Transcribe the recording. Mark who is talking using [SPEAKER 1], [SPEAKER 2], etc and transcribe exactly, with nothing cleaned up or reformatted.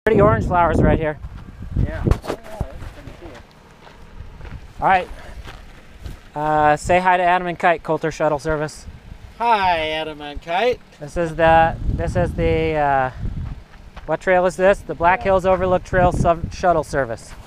[SPEAKER 1] Pretty orange flowers right here.
[SPEAKER 2] Yeah. Oh, yeah, that's good to see it.
[SPEAKER 1] All right. Uh, say hi to Adam and Kite, Coulter Shuttle Service.
[SPEAKER 2] Hi, Adam and Kite.
[SPEAKER 1] This is the this is the uh, what trail is this? The Black Hills Overlook Trail Sub Shuttle Service.